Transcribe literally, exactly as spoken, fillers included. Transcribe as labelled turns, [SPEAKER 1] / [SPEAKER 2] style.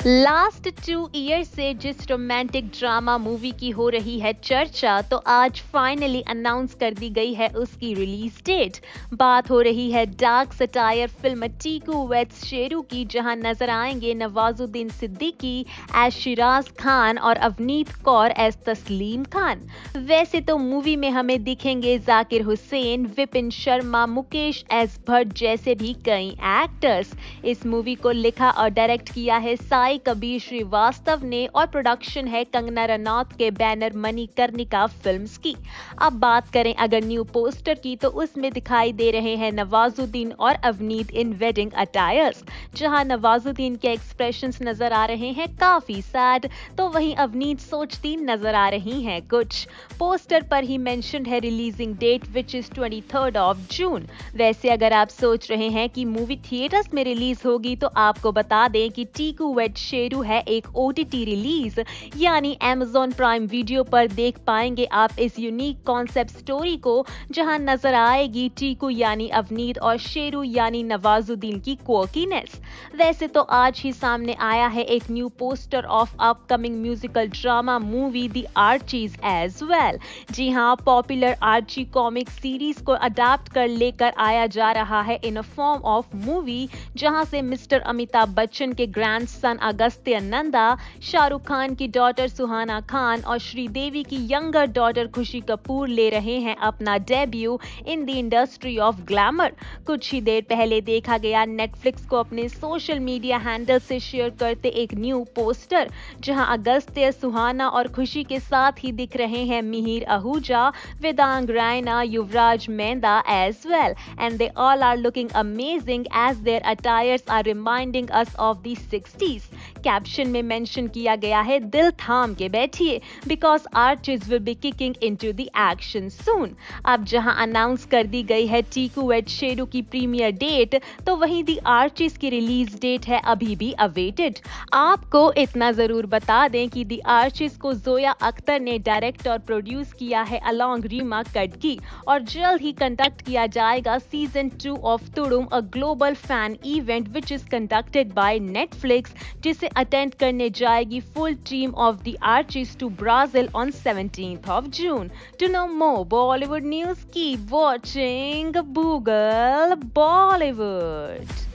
[SPEAKER 1] Last two year से जिस romantic drama movie की हो रही है चर्चा, तो आज फाइनली अनाउंस कर दी गई है उसकी रिलीज डेट। बात हो रही है dark satire film Tiku weds Sheru की, जहां नजर आएंगे नवाजुद्दीन सिद्दीकी एज शिराज खान और अवनीत कौर एज तस्लीम खान। वैसे तो मूवी में हमें दिखेंगे जाकिर हुसैन, विपिन शर्मा, मुकेश एस भट्ट जैसे भी कई एक्टर्स। इस मूवी को लिखा और डायरेक्ट किया है साई कबीर श्रीवास्तव ने और प्रोडक्शन है कंगना रनौत के बैनर मणिकर्णिका फिल्म्स की। अब बात करें अगर न्यू पोस्टर की, तो उसमें दिखाई दे रहे हैं नवाजुद्दीन और अवनीत इन वेडिंग अटायर्स। जहां नवाजुद्दीन के एक्सप्रेशंस नजर आ रहे हैं काफी सैड, तो वहीं अवनीत सोचती नजर आ रही हैं कुछ। पोस्टर पर ही मेंशन है releasing date which is twenty third of June. वैसे अगर आप सोच रहे हैं कि मूवी थिएटर्स में रिलीज होगी, तो आपको बता दें कि टीकू वेड शेरू है एक ओटीटी रिलीज, यानी अमेज़न प्राइम वीडियो पर देख पाएंगे आप इस यूनिक कॉन्सेप्ट स्टोरी को, जहां नजर आएगी टीकू यानी अवनीत और शेरू यानी नवाजुद्दीन की क्वर्कीनेस। वैसे तो आज ही सामने आया है एक new poster of upcoming musical drama movie the Archies as well. जी हाँ, पॉपुलर आर्ची कॉमिक सीरीज को अडाप्ट कर लेकर आया जा रहा है in a form of movie, जहां से मिस्टर अमिताभ बच्चन के ग्रैंडसन अगस्त्य नंदा, शाहरुख खान की डॉटर सुहाना खान और श्रीदेवी की यंगर डॉटर खुशी कपूर ले रहे हैं अपना debut in the industry of glamour. कुछ ही देर पहले देखा गया नेटफ्लिक्स को अपने सोशल मीडिया हैंडल से शेयर करते एक न्यू पोस्टर, जहां अगस्त्य, सुहाना और खुशी के साथ ही दिख रहे हैं Mihir Ahuja, Vedang Raina, Yuvraj Menda as well, and they all are looking amazing as their attires are reminding us of the sixties. Caption में मेंशन किया गया है दिल थाम के बैठिए because Archies will be kicking into the action soon. अब जहां अनाउंस कर दी गई है टीकू वेड शेरू की प्रीमियर डेट, तो वहीं द आर्चीज की रिलीज डेट है अभी भी अवेटेड। आपको इतना जरूर बता दें कि द आर्चीज को जोया अख्तर ने डायरेक्ट और प्रोड्यूस किया है अलॉन्ग रीमा कटकी, और जल्द ही कंडक्ट किया जाएगा season two of Tudum, a global fan event which is conducted by Netflix, जिसे अटेंड करने जाएगी full team of the Archies to Brazil on seventeenth of June. To know more Bollywood news, keep watching Google Bollywood.